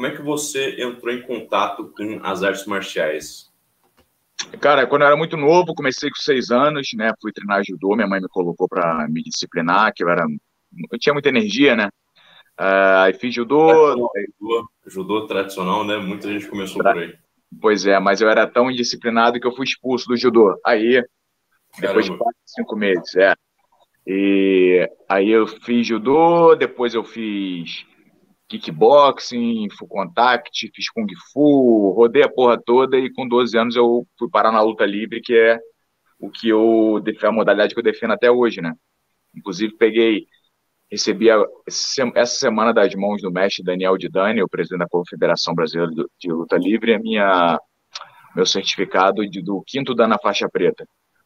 como é que você entrou em contato com as artes marciais? Cara, quando eu era muito novo, comecei com 6 anos, né? Fui treinar judô, minha mãe me colocou para me disciplinar, eu tinha muita energia, né? Aí fiz judô. Judô tradicional, né? Muita gente começou por aí. Pois é, mas eu era tão indisciplinado que eu fui expulso do judô. Aí, depois de Caramba. 4, 5 meses, E aí eu fiz judô, depois eu fiz kickboxing, full contact, fiz kung fu, rodei a porra toda e com 12 anos eu fui parar na luta livre, que é a modalidade que eu defendo até hoje, né? Inclusive recebi essa semana das mãos do mestre Daniel Didani, o presidente da Confederação Brasileira de Luta Livre, meu certificado do quinto dan na faixa preta.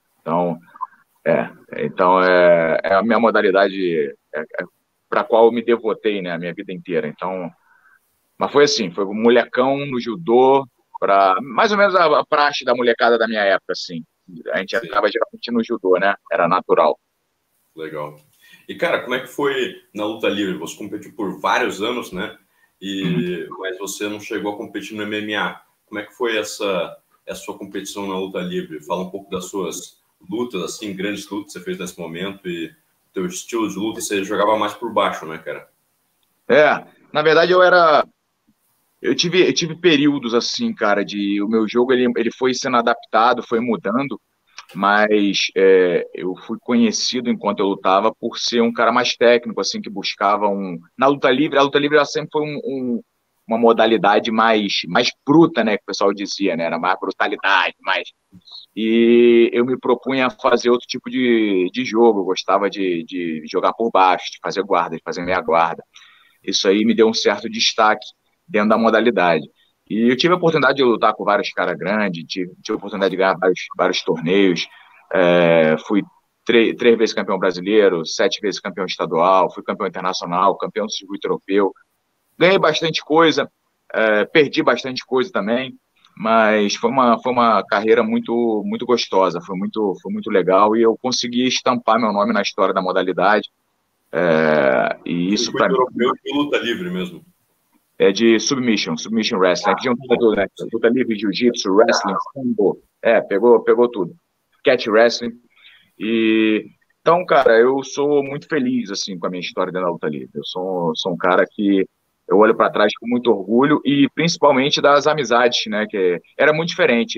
Então, é a minha modalidade para a qual eu me devotei, né, a minha vida inteira. Então, mas foi assim, foi um molecão no judô, mais ou menos a praxe da molecada da minha época, assim. A gente acaba geralmente no judô, né? Era natural. Legal. E, cara, como é que foi na luta livre? Você competiu por vários anos, né? Mas você não chegou a competir no MMA. Como é que foi essa sua competição na luta livre? Fala um pouco das suas lutas, assim, grandes lutas que você fez nesse momento e teu estilo de luta. Você jogava mais por baixo, né, cara? Na verdade eu tive períodos assim, cara, o meu jogo ele foi sendo adaptado, foi mudando, mas eu fui conhecido enquanto eu lutava por ser um cara mais técnico, assim, que buscava na luta livre, a luta livre ela sempre foi uma modalidade mais bruta, né, que o pessoal dizia, né, era mais brutalidade, e eu me propunha a fazer outro tipo de jogo, eu gostava de jogar por baixo, de fazer guarda, de fazer meia guarda. Isso aí me deu um certo destaque dentro da modalidade. E eu tive a oportunidade de lutar com vários caras grandes, tive a oportunidade de ganhar vários torneios, fui 3 vezes campeão brasileiro, 7 vezes campeão estadual, fui campeão internacional, campeão do circuito europeu. Ganhei bastante coisa, perdi bastante coisa também, mas foi uma carreira muito, muito gostosa, foi muito legal e eu consegui estampar meu nome na história da modalidade. E isso para mim europeu de luta livre mesmo. é de submission wrestling, que junta tudo, né? Luta livre, jiu-jitsu, wrestling, sambo, pegou tudo. Catch wrestling. Então, cara, eu sou muito feliz, assim, com a minha história dentro da luta livre. Eu sou um cara que eu olho para trás com muito orgulho e principalmente das amizades, né? Que era muito diferente.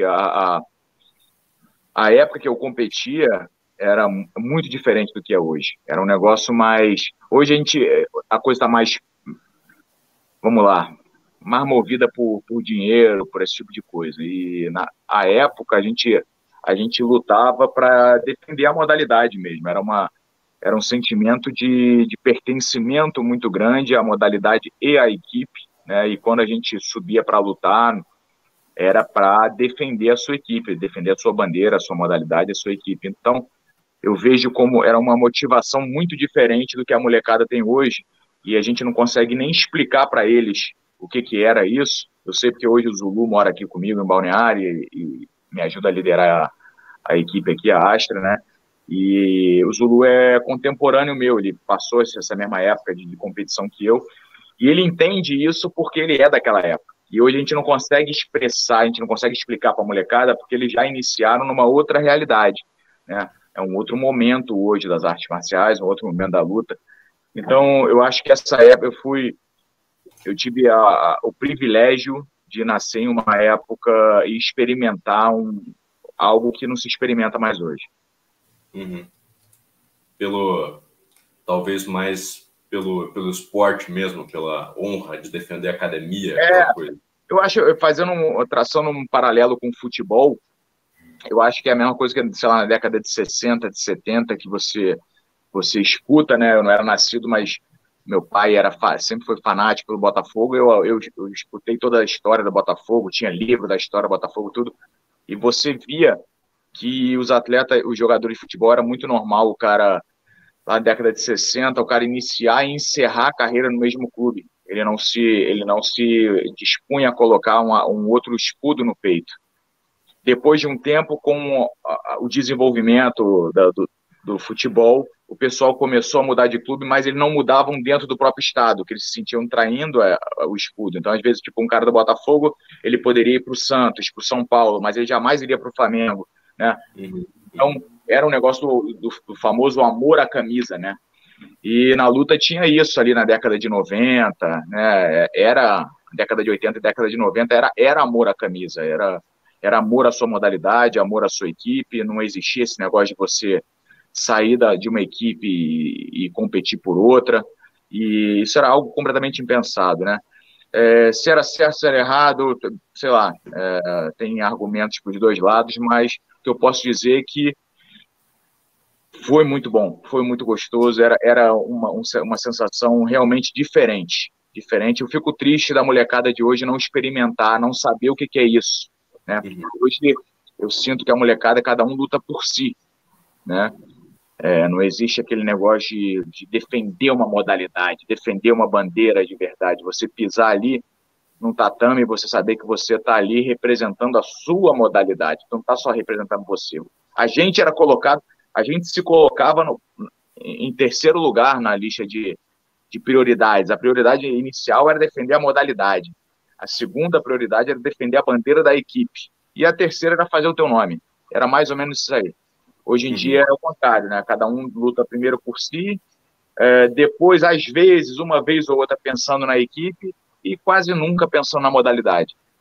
A época que eu competia era muito diferente do que é hoje. Era um negócio mais... Hoje a coisa está mais, vamos lá, mais movida por dinheiro, por esse tipo de coisa. E na época a gente lutava para defender a modalidade mesmo. Era um sentimento de pertencimento muito grande à modalidade e à equipe, né? E quando a gente subia para lutar, era para defender a sua equipe, defender a sua bandeira, a sua modalidade, a sua equipe. Então, eu vejo como era uma motivação muito diferente do que a molecada tem hoje, e a gente não consegue nem explicar para eles o que era isso. Eu sei porque hoje o Zulu mora aqui comigo em Balneário e me ajuda a liderar a equipe aqui, a Astra, né? E o Zulu é contemporâneo meu, ele passou essa mesma época de competição que eu, e ele entende isso porque ele é daquela época. E hoje a gente não consegue expressar, a gente não consegue explicar para a molecada porque eles já iniciaram numa outra realidade, né? É um outro momento hoje das artes marciais, um outro momento da luta. Então, eu acho que essa época eu tive o privilégio de nascer em uma época e experimentar algo que não se experimenta mais hoje. Uhum. Talvez mais pelo esporte mesmo, pela honra de defender a academia, aquela coisa. Eu acho, traçando um paralelo com o futebol, eu acho que é a mesma coisa que, sei lá, na década de 60, de 70, que você escuta, né? Eu não era nascido, mas meu pai sempre foi fanático pelo Botafogo. Eu escutei toda a história do Botafogo, tinha livro da história do Botafogo, tudo. E você via que os jogadores de futebol, era muito normal o cara, lá na década de 60, o cara iniciar e encerrar a carreira no mesmo clube. Ele não se dispunha a colocar um outro escudo no peito. Depois de um tempo, com o desenvolvimento do futebol, o pessoal começou a mudar de clube, mas eles não mudavam dentro do próprio estado, que eles se sentiam traindo o escudo. Então, às vezes, tipo, um cara do Botafogo, ele poderia ir para o Santos, para o São Paulo, mas ele jamais iria para o Flamengo, né? Então, era um negócio do famoso amor à camisa, né? E na luta tinha isso ali na década de 90, né? Era década de 80 e década de 90, era amor à camisa, era amor à sua modalidade, amor à sua equipe, não existia esse negócio de você sair de uma equipe e competir por outra, e isso era algo completamente impensado, né? Se era certo, se era errado, sei lá, tem argumentos para os dois lados, mas o que eu posso dizer é que foi muito bom, foi muito gostoso, era uma sensação realmente diferente. Eu fico triste da molecada de hoje não experimentar, não saber o que é isso, né? Hoje eu sinto que a molecada, cada um luta por si, né? Não existe aquele negócio de defender uma modalidade, defender uma bandeira de verdade. Você pisar ali num tatame e você saber que você está ali representando a sua modalidade, então não está só representando você. A gente se colocava em terceiro lugar na lista de prioridades. A prioridade inicial era defender a modalidade. A segunda prioridade era defender a bandeira da equipe. E a terceira era fazer o teu nome. Era mais ou menos isso aí. Hoje em dia é o contrário, né? Cada um luta primeiro por si, depois, às vezes, uma vez ou outra pensando na equipe e quase nunca pensando na modalidade.